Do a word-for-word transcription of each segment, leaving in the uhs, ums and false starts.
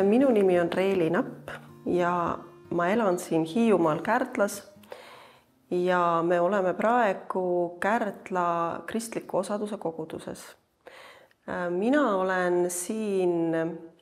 Minu nimi on Reeli Napp ja ma elan siin Hiiumaal Kärdlas ja me oleme praegu Kärdla kristliku osaduse koguduses. Mina olen siin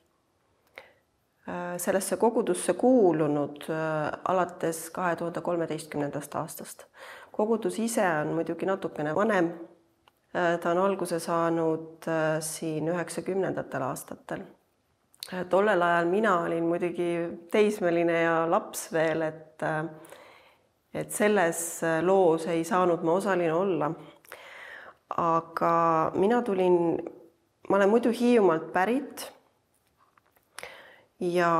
sellesse kogudusse kuulunud alates kahe tuhande kolmeteistkümnendast aastast. Kogudus ise on muidugi natukene vanem. Ta on alguse saanud siin üheksakümnendatel aastatel. Tollel ajal mina olin muidugi teismeline ja laps veel, et, et selles loos ei saanud ma osaline olla. Aga mina tulin, ma olen muidu Hiiumaalt pärit ja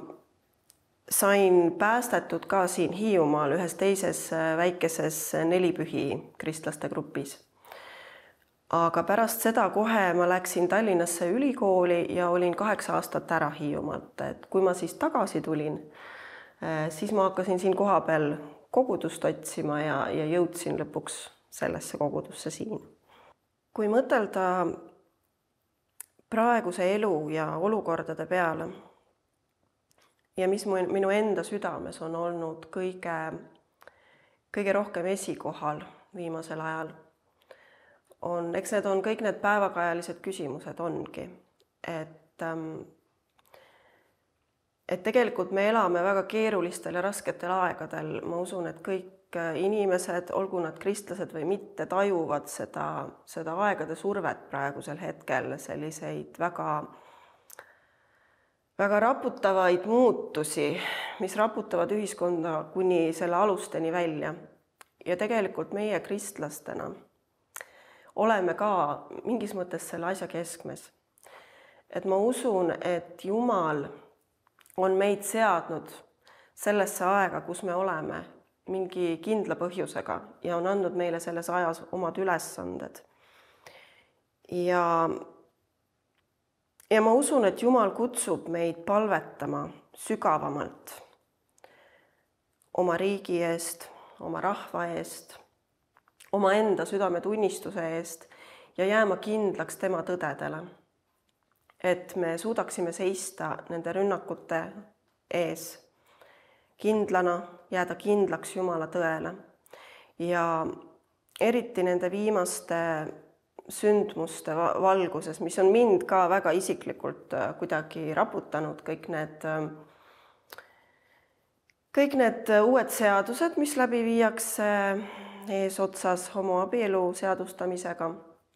sain päästetud ka siin Hiiumaal ühes teises väikeses nelipühi kristlaste grupis. Aga pärast seda kohe ma läksin Tallinnasse ülikooli ja olin kaheksa aastat ära Hiiumaalt. Et kui ma siis tagasi tulin, siis ma hakkasin siin kohapeal kogudust otsima ja, ja jõudsin lõpuks sellesse kogudusse siin. Kui mõtelda praeguse elu ja olukordade peale ja mis minu enda südames on olnud kõige, kõige rohkem esikohal viimasel ajal, on, eks need on kõik need päevakajalised küsimused ongi, et, et tegelikult me elame väga keerulistel ja rasketel aegadel. Ma usun, et kõik inimesed, olgu nad kristlased või mitte, tajuvad seda, seda aegade survet praegusel hetkel, selliseid väga, väga raputavaid muutusi, mis raputavad ühiskonda kuni selle alusteni välja. Ja tegelikult meie kristlastena oleme ka mingis mõttes selle asja keskmes. Et ma usun, et Jumal on meid seadnud sellesse aega, kus me oleme mingi kindla põhjusega ja on andnud meile selles ajas omad ülesanded. Ja, ja ma usun, et Jumal kutsub meid palvetama sügavamalt oma riigi eest, oma rahva eest, oma enda südametunnistuse eest ja jääma kindlaks tema tõdedele. Et me suudaksime seista nende rünnakute ees kindlana, jääda kindlaks Jumala tõele. Ja eriti nende viimaste sündmuste valguses, mis on mind ka väga isiklikult kuidagi raputanud, kõik need, kõik need uued seadused, mis läbi viiakse eesotsas homoabielu seadustamisega.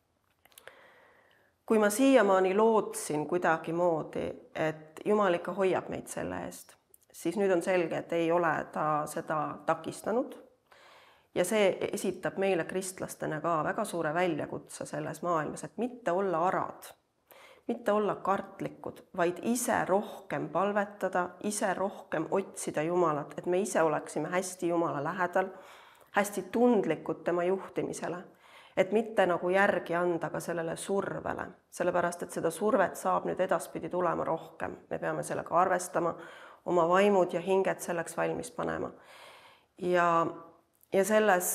Kui ma siiamaani lootsin kuidagi moodi, et Jumal ikka hoiab meid selle eest, siis nüüd on selge, et ei ole ta seda takistanud. Ja see esitab meile kristlastena ka väga suure väljakutse selles maailmas, et mitte olla arad, mitte olla kartlikud, vaid ise rohkem palvetada, ise rohkem otsida Jumalat, et me ise oleksime hästi Jumala lähedal, hästi tundlikud tema juhtimisele, et mitte nagu järgi anda ka sellele survele, sellepärast, et seda survet saab nüüd edaspidi tulema rohkem. Me peame sellega arvestama, oma vaimud ja hinged selleks valmis panema. Ja, ja selles,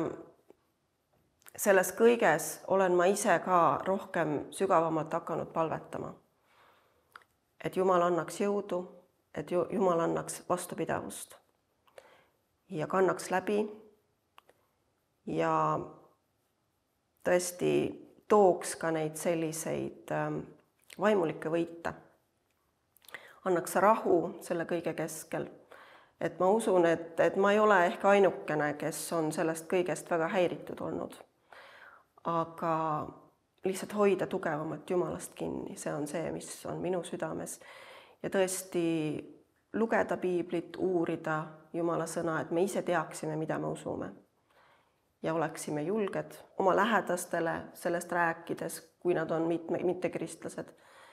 selles kõiges olen ma ise ka rohkem sügavamalt hakanud palvetama. Et Jumal annaks jõudu, et Jumal annaks vastupidavust ja kannaks läbi ja tõesti tooks ka neid selliseid vaimulikke võite. Annaks rahu selle kõige keskel. Et ma usun, et, et ma ei ole ehk ainukene, kes on sellest kõigest väga häiritud olnud. Aga lihtsalt hoida tugevamat Jumalast kinni, see on see, mis on minu südames. Ja tõesti lugeda piiblit, uurida Jumala sõna, et me ise teaksime, mida me usume. Ja oleksime julged oma lähedastele sellest rääkides, kui nad on mitte, mitte kristlased.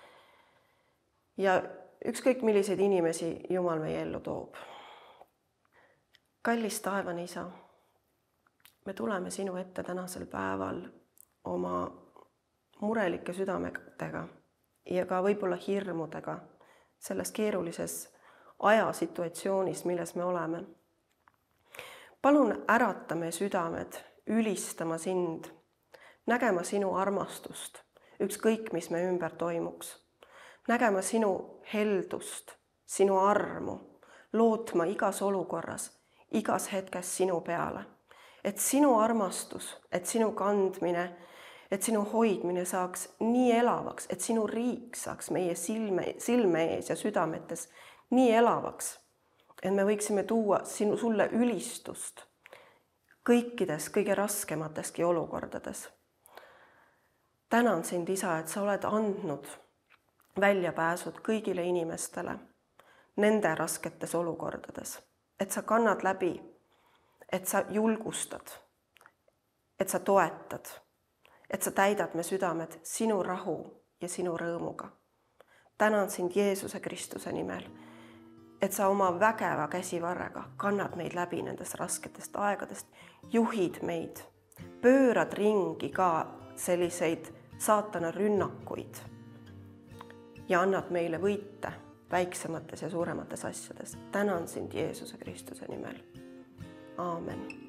Ja ükskõik milliseid inimesi Jumal meie ellu toob. Kallis taevane Isa, me tuleme sinu ette tänasel päeval oma murelike südametega ja ka võib-olla hirmudega selles keerulises ajasituatsioonis, milles me oleme. Palun ärata meie südamed, ülistama sind, nägema sinu armastust, ükskõik, mis me ümber toimuks. nägema sinu heldust, sinu armu, lootma igas olukorras, igas hetkes sinu peale. Et sinu armastus, et sinu kandmine, et sinu hoidmine saaks nii elavaks, et sinu riik saaks meie silme, silme ees ja südametes nii elavaks, et me võiksime tuua sinu, sulle ülistust kõikides kõige raskemateski olukordades. Tänan sind, Isa, et sa oled andnud väljapääsud kõigile inimestele nende rasketes olukordades, et sa kannad läbi, et sa julgustad, et sa toetad, et sa täidad me südamed sinu rahu ja sinu rõõmuga. Tänan sind Jeesuse Kristuse nimel, et sa oma vägeva käsivarrega kannad meid läbi nendest rasketest aegadest, juhid meid, pöörad ringi ka selliseid saatana rünnakuid ja annad meile võite väiksemates ja suuremates asjades. Tänan sind Jeesuse Kristuse nimel. Aamen.